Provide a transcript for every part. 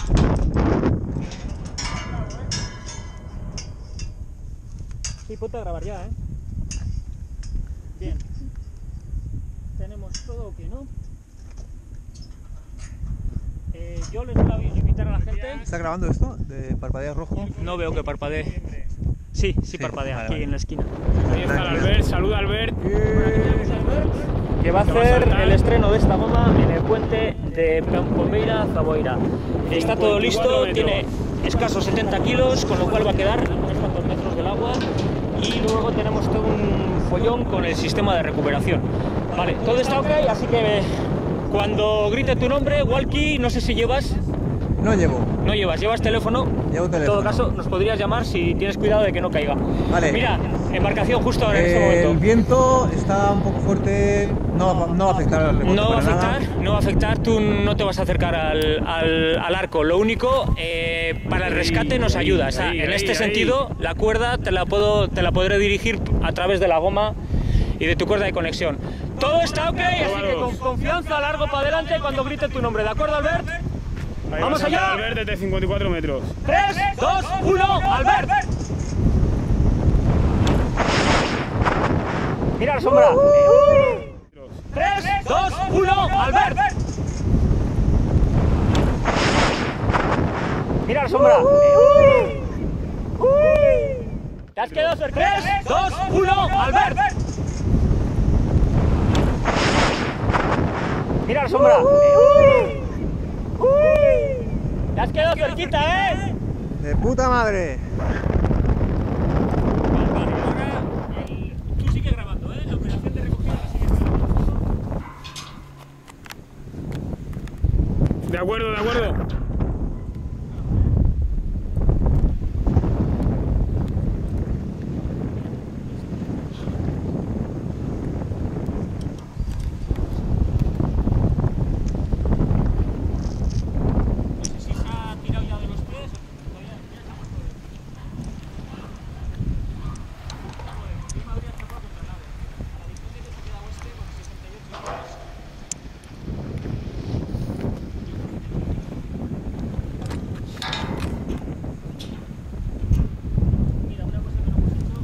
Sí, ponte a grabar ya, ¿eh? Bien. Tenemos todo que no. Yo les voy a invitar a la gente. ¿Está grabando esto? ¿De parpadea rojo? No veo que parpadee. Sí, parpadea, vale, aquí vale. en la esquina. Ahí está el Albert, saluda Albert. Que va a Que va a hacer saltar. el estreno de esta goma en el puente de Pombeira Zaboira. Está todo 54 listo, metros. tiene escasos 70 kilos, con lo cual va a quedar a unos cuantos metros del agua. Y luego tenemos todo un follón con el sistema de recuperación. Vale, todo está ok, así que cuando grite tu nombre, Walkie, no sé si llevas. No llevo. No llevas teléfono. Llevo En teléfono. todo caso, nos podrías llamar si tienes cuidado de que no caiga. Vale. Mira, embarcación justo ahora en este momento. El viento está un poco fuerte, no va a afectar al rebote No va a para nada. afectar, no va a afectar, tú no te vas a acercar al arco. Lo único, para el rescate nos ayuda. O sea, en este sentido, la cuerda te la podré dirigir a través de la goma y de tu cuerda de conexión. Todo está ok, así que con confianza, largo para adelante cuando grite tu nombre. ¿De acuerdo, Albert? Ahí ¡Vamos va a saltar allá! Albert desde 54 metros. 3, 2, 1, Albert. Mira la sombra. 3, 2, 1, Albert. Mira la sombra. Te has quedado cerca. 3, 2, 1, Albert. Mira la sombra. Te has quedado cerquita, ¿eh? ¡De puta madre! Vale, ahora tú sigue grabando, ¿eh? La operación de recogida la sigue grabando. De acuerdo, de acuerdo. No sé si se ha tirado ya de los pies o todavía estamos Yo me habría chocado contra el ave. A la distancia que se ha quedado este con 68 kilómetros. Mira, una cosa que no hemos hecho.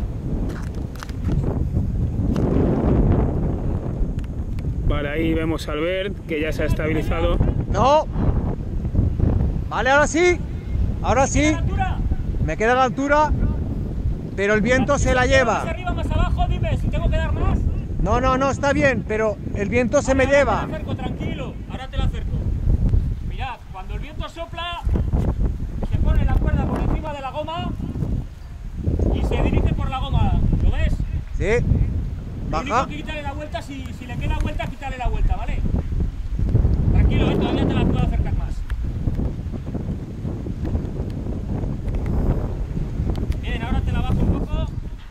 Vale, ahí vemos a Albert, que ya se ha estabilizado. ¡No! Vale, ahora sí. Ahora sí. ¿Altura? Me queda a la altura, pero el viento se la ¿Más lleva. arriba, más abajo? Dime, si tengo que dar más. No, está bien, pero el viento se me Ahora lleva. te la acerco, tranquilo, ahora te la acerco. Mirad, cuando el viento sopla, se pone la cuerda por encima de la goma y se dirige por la goma. ¿Lo ves? Sí. Lo único Baja. que quítale la vuelta, si le queda vuelta, quítale la vuelta, ¿vale? Tranquilo, todavía te la puedo acercar más. Bien, ahora te la bajo un poco.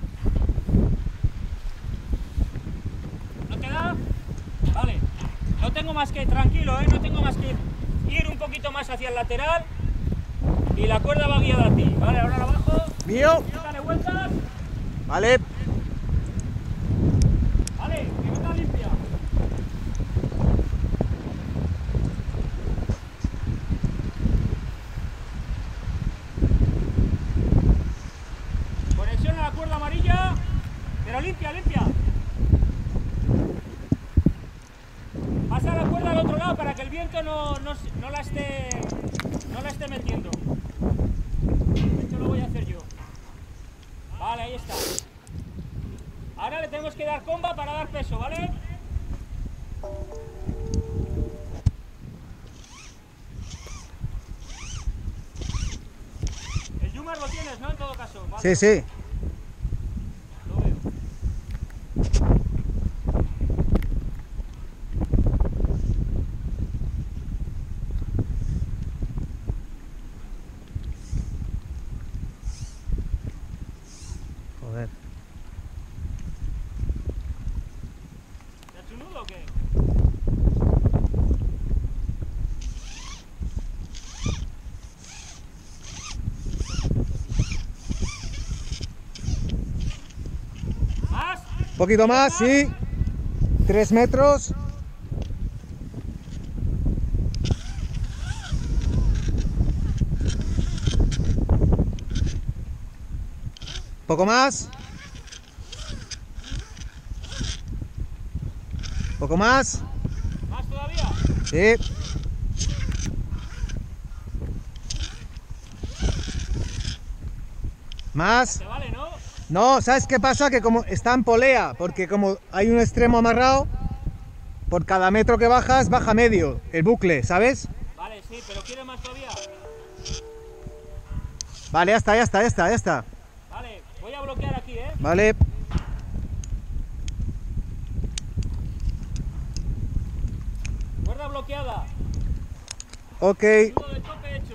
¿No te da? Vale. No tengo más que, tranquilo, no tengo más que ir un poquito más hacia el lateral y la cuerda va guiada a ti. Vale, ahora la bajo. Mío. Dale vueltas. Vale. Vale, que no está limpia. Conexión a la cuerda amarilla, pero limpia, limpia. Pasa la cuerda al otro lado para que el viento no la esté metiendo. Esto lo voy a hacer yo. Vale, ahí está. Ahora le tenemos que dar comba para dar peso, ¿vale? El Yumar lo tienes, ¿no? En todo caso. ¿Vale? Sí, sí. Lo veo. Joder. ¿Te ha hecho un nudo o qué? ¿Más? Un poquito más, sí. 3 metros. ¿Poco más? ¿Poco más? ¿Más todavía? Sí. ¿Más? ¿Te vale, no? No, ¿sabes qué pasa? Que como está en polea, porque como hay un extremo amarrado, por cada metro que bajas, baja medio el bucle, ¿sabes? Vale, sí, pero ¿quieres más todavía? Vale, ya está, ya está, ya está, ya está. Vale, voy a bloquear aquí, ¿eh? Vale. Cuerda bloqueada. Ok. Nudo de tope hecho.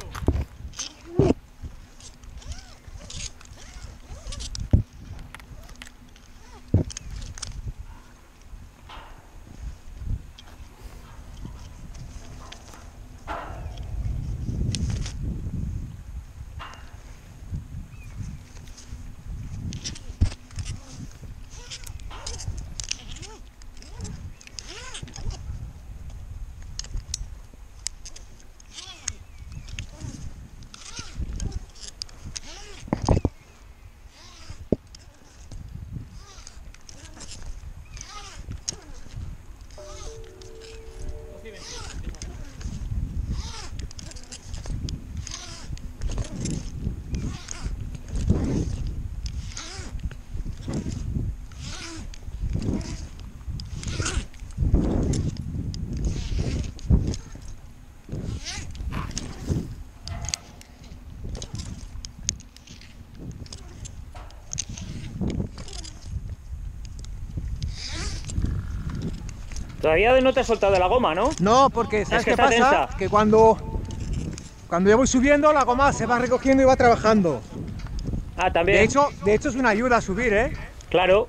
Todavía no te has soltado de la goma, ¿no? No, porque ¿sabes que qué está pasa? tensa. Que cuando yo voy subiendo, la goma se va recogiendo y va trabajando. Ah, también. De hecho es una ayuda a subir, ¿eh? Claro.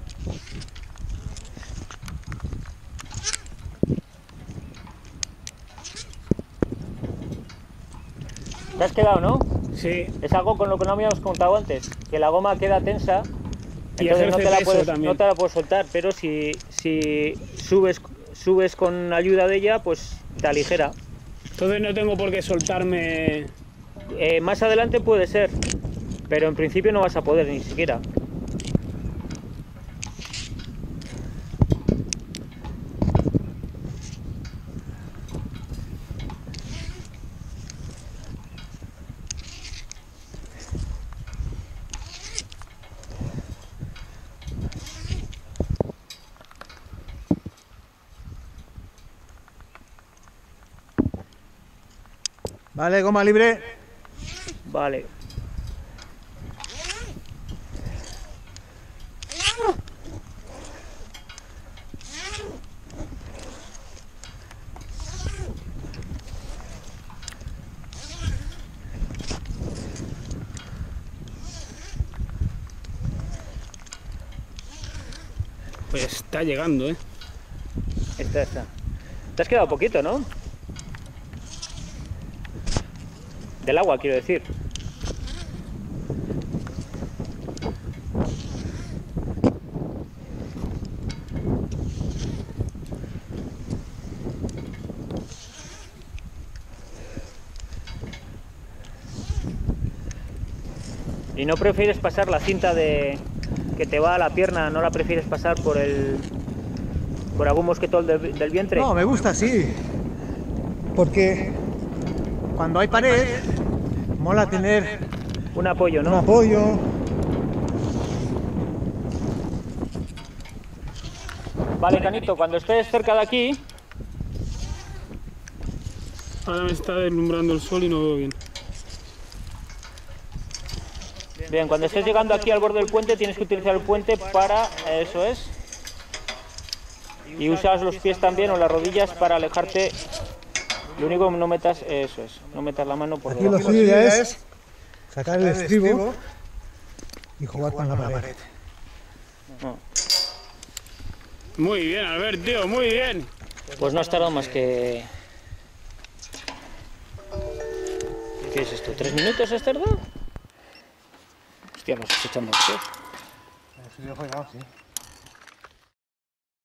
¿Te has quedado, no? Sí. Es algo con lo que no habíamos contado antes, que la goma queda tensa, Y entonces no ejerce te, peso también. no te la puedes soltar, pero si subes con ayuda de ella, pues te aligera. Entonces no tengo por qué soltarme. Más adelante puede ser, pero en principio no vas a poder ni siquiera. Vale, goma libre. Vale. Pues está llegando, ¿eh? Está. Te has quedado poquito, ¿no? Del agua, quiero decir. ¿Y no prefieres pasar la cinta que te va a la pierna, no la prefieres pasar por algún mosquetón del vientre? No, me gusta así. Porque cuando hay pared, mola tener Un apoyo, un ¿no? apoyo. Vale, Canito, cuando estés cerca de aquí, Ahora me está deslumbrando el sol y no veo bien. bien, cuando estés llegando aquí al borde del puente, tienes que utilizar el puente para, eso es, y usas los pies también o las rodillas para alejarte. Lo único que no metas, eso es, no metas la mano por Aquí lo debajo. suyo ya es sacar el estribo y jugar con la pared. No. Muy bien, Albert, tío, muy bien. Pues no has tardado más que... ¿Qué es esto? ¿3 minutos has tardado? Hostia, nos estás echando. Sí.